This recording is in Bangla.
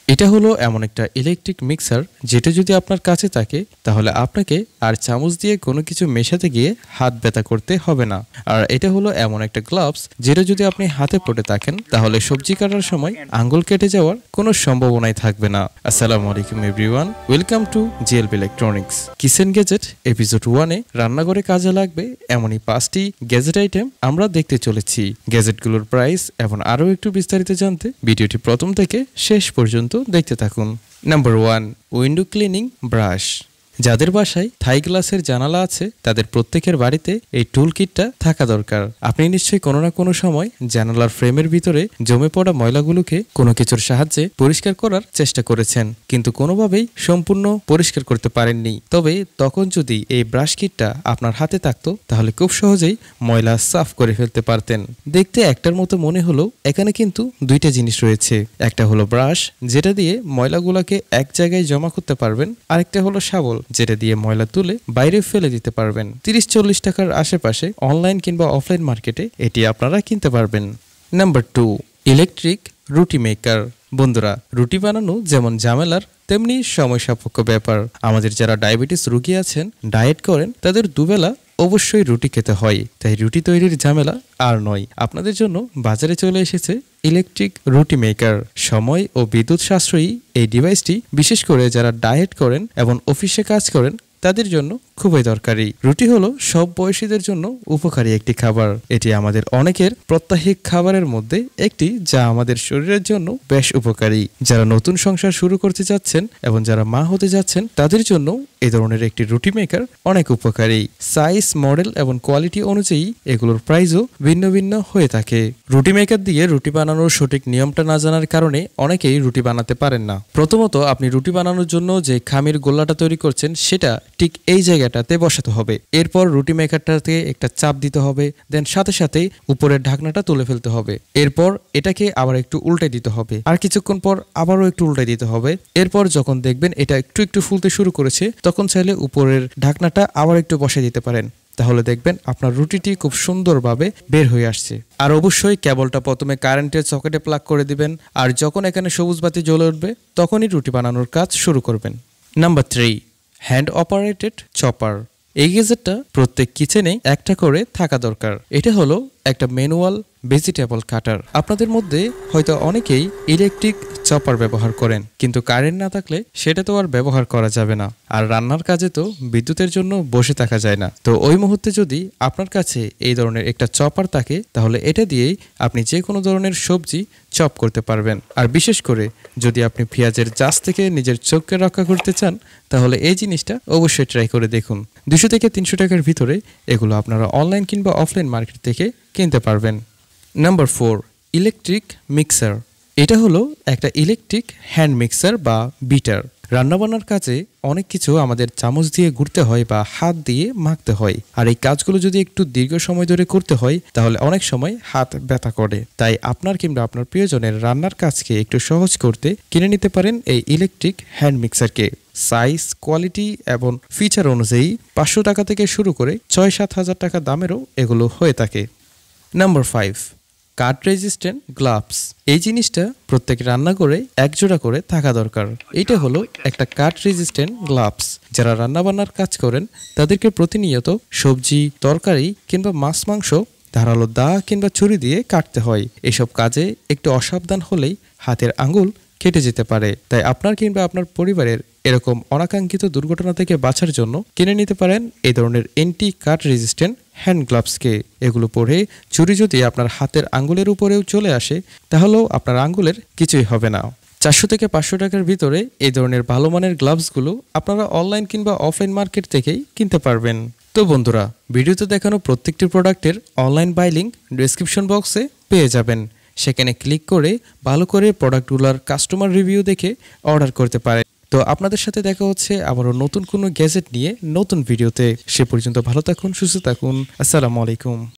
এটা হলো এমন একটা ইলেকট্রিক মিক্সার যেটা যদি আপনার কাছে থাকে তাহলে আপনাকে আর চামচ দিয়ে কোনো কিছু মেশাতে গিয়ে হাত ব্যথা করতে হবে না। আর এটা হলো এমন একটা গ্লাভস যেটা যদি আপনি হাতে পড়ে থাকেন তাহলে সবজি কাটার সময় আঙ্গুল কেটে যাওয়ার কোনো সম্ভাবনাই থাকবে না। আসসালামু আলাইকুম everyone, welcome to GLP electronics kitchen gadget episode 1-এ রান্নাঘরে কাজে লাগবে এমনই 5টি গ্যাজেট আইটেম আমরা দেখতে চলেছি। গ্যাজেটগুলোর প্রাইস এবং আরও একটু বিস্তারিত জানতে ভিডিওটি প্রথম থেকে শেষ পর্যন্ত দেখতে থাকুন। Number 1, window cleaning brush. যাদের বাসায় থাই গ্লাসের জানালা আছে তাদের প্রত্যেকের বাড়িতে এই টুল কিটটা থাকা দরকার। আপনি নিশ্চয়ই কোনো না কোনো সময় জানালার ফ্রেমের ভিতরে জমে পড়া ময়লাগুলোকে কোনো কিছুর সাহায্যে পরিষ্কার করার চেষ্টা করেছেন, কিন্তু কোনোভাবেই সম্পূর্ণ পরিষ্কার করতে পারেননি। তবে তখন যদি এই ব্রাশ কিটটা আপনার হাতে থাকতো তাহলে খুব সহজেই ময়লা সাফ করে ফেলতে পারতেন। দেখতে একটার মতো মনে হলো এখানে কিন্তু দুইটা জিনিস রয়েছে। একটা হলো ব্রাশ যেটা দিয়ে ময়লাগুলোকে এক জায়গায় জমা করতে পারবেন, আরেকটা হলো শাবল যেটা দিয়ে ময়লা তুলে বাইরে ফেলে দিতে পারবেন। 30-40 টাকার আশেপাশে অনলাইন কিংবা অফলাইন মার্কেটে এটি আপনারা কিনতে পারবেন। Number 2, electric roti maker. বন্ধুরা, রুটি বানানো যেমন ঝামেলার তেমনি সময় সাপেক্ষ ব্যাপার। আমাদের যারা ডায়াবেটিস রোগী আছেন, ডায়েট করেন, তাদের দুবেলা অবশ্যই রুটি খেতে হয়, তাই রুটি তৈরির ঝামেলা আর নয়। আপনাদের জন্য বাজারে চলে এসেছে ইলেকট্রিক রুটি মেকার। সময় ও বিদ্যুৎ সাশ্রয়ী এই ডিভাইসটি বিশেষ করে যারা ডায়েট করেন এবং অফিসে কাজ করেন তাদের জন্য খুবই দরকারি। রুটি হলো সব বয়সীদের জন্য উপকারী একটি খাবার। এটি আমাদের অনেকের প্রত্যাহিক খাবারের মধ্যে একটি, যা আমাদের শরীরের জন্য বেশ উপকারী। যারা নতুন সংসার শুরু করতে যাচ্ছেন এবং যারা মা হতে যাচ্ছেন তাদের জন্য এই ধরনের একটি রুটি মেকার অনেক উপকারী। সাইজ, মডেল এবং কোয়ালিটি অনুযায়ী এগুলোর প্রাইসও ভিন্ন ভিন্ন হয়ে থাকে। রুটি মেকার দিয়ে রুটি বানানোর সঠিক নিয়মটা না জানার কারণে অনেকেই রুটি বানাতে পারেন না। প্রথমত আপনি রুটি বানানোর জন্য যে খামির গোল্লাটা তৈরি করছেন সেটা ঠিক এই জায়গাটাতে বসাতে হবে। এরপর রুটি মেকারটাতে একটা চাপ দিতে হবে, দেন সাথে সাথেই উপরের ঢাকনাটা তুলে ফেলতে হবে। এরপর এটাকে আবার একটু উল্টে দিতে হবে, আর কিছুক্ষণ পর আবারও একটু উল্টে দিতে হবে। এরপর যখন দেখবেন এটা একটু একটু ফুলতে শুরু করেছে তখন চাইলে উপরের ঢাকনাটা আবার একটু বসিয়ে দিতে পারেন, তাহলে দেখবেন আপনার রুটিটি খুব সুন্দরভাবে বের হয়ে আসছে। আর অবশ্যই কেবলটা প্রথমে কারেন্টের সকেটে প্লাগ করে দিবেন, আর যখন এখানে সবুজ বাতি জ্বলে উঠবে তখনই রুটি বানানোর কাজ শুরু করবেন। Number 3, hand operated chopper. এই গ্যাজেটটা প্রত্যেক কিচেনে একটা করে থাকা দরকার। এটা হলো একটা ম্যানুয়াল ভেজিটেবল কাটার। আপনাদের মধ্যে হয়তো অনেকেই ইলেকট্রিক চপার ব্যবহার করেন, কিন্তু কারেন্ট না থাকলে সেটা তো আর ব্যবহার করা যাবে না। আর রান্নার কাজে তো বিদ্যুতের জন্য বসে থাকা যায় না। তো ওই মুহূর্তে যদি আপনার কাছে এই ধরনের একটা চপার থাকে তাহলে এটা দিয়েই আপনি যে কোনো ধরনের সবজি চপ করতে পারবেন। আর বিশেষ করে যদি আপনি পেঁয়াজের জাস থেকে নিজের চোখকে রক্ষা করতে চান তাহলে এই জিনিসটা অবশ্যই ট্রাই করে দেখুন। 200 থেকে 300 টাকার ভিতরে এগুলো আপনারা অনলাইন কিংবা অফলাইন মার্কেট থেকে কিনতে পারবেন। Number 4, electric mixer. এটা হলো একটা ইলেকট্রিক হ্যান্ড মিক্সার বা বিটার। রান্নাবান্নার কাজে অনেক কিছু আমাদের চামচ দিয়ে ঘুরতে হয় বা হাত দিয়ে মাখতে হয়, আর এই কাজগুলো যদি একটু দীর্ঘ সময় ধরে করতে হয় তাহলে অনেক সময় হাত ব্যথা করে। তাই আপনার কিংবা আপনার প্রিয়জনের রান্নার কাজকে একটু সহজ করতে কিনে নিতে পারেন এই ইলেকট্রিক হ্যান্ড মিক্সারকে। সাইজ, কোয়ালিটি এবং ফিচার অনুযায়ী 500 টাকা থেকে শুরু করে 6-7 হাজার টাকা দামেরও এগুলো হয়ে থাকে। Number 5, cut resistant gloves. এই জিনিসটা প্রত্যেক রান্নাঘরে একজোড়া করে থাকা দরকার। এটা হলো একটা কাট রেজিস্ট্যান্ট গ্লাভস। যারা রান্নাবান্নার কাজ করেন তাদেরকে প্রতিনিয়ত সবজি, তরকারি কিংবা মাছ মাংস ধারালো দা কিংবা ছুরি দিয়ে কাটতে হয়। এসব কাজে একটু অসাবধান হলেই হাতের আঙ্গুল কেটে যেতে পারে। তাই আপনার কিংবা আপনার পরিবারের এরকম অনাকাঙ্ক্ষিত দুর্ঘটনা থেকে বাঁচার জন্য কিনে নিতে পারেন এই ধরনের এন্টি কাট রেজিস্ট্যান্ট হ্যান্ড গ্লাভসকে। এগুলো পরে ছুরি যদি আপনার হাতের আঙ্গুলের উপরেও চলে আসে তাহলেও আপনার আঙ্গুলের কিছুই হবে না। 400 থেকে 500 টাকার ভিতরে এই ধরনের ভালো মানের গ্লাভসগুলো আপনারা অনলাইন কিংবা অফলাইন মার্কেট থেকেই কিনতে পারবেন। তো বন্ধুরা, ভিডিওতে দেখানো প্রত্যেকটি প্রোডাক্টের অনলাইন বাই লিঙ্ক ডেসক্রিপশন বক্সে পেয়ে যাবেন। সেখানে ক্লিক করে ভালো করে প্রোডাক্টগুলোর কাস্টমার রিভিউ দেখে অর্ডার করতে পারেন। তো আপনাদের সাথে দেখা হচ্ছে আবারও নতুন কোনো গ্যাজেট নিয়ে নতুন ভিডিওতে। সে পর্যন্ত ভালো থাকুন, সুস্থ থাকুন। আসসালামু আলাইকুম।